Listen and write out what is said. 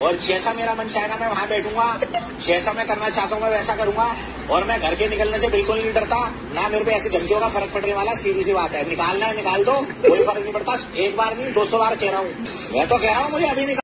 और जैसा मेरा मन चाहेगा मैं वहां बैठूंगा, जैसा मैं करना चाहता हूँ मैं वैसा करूंगा। और मैं घर के निकलने से बिल्कुल नहीं डरता, ना मेरे पे ऐसी धमकियों का फर्क पड़ने वाला। सीधी सी बात है, निकालना है निकाल दो, कोई फर्क नहीं पड़ता। एक बार नहीं 200 बार कह रहा हूँ, मैं तो कह रहा हूँ मुझे अभी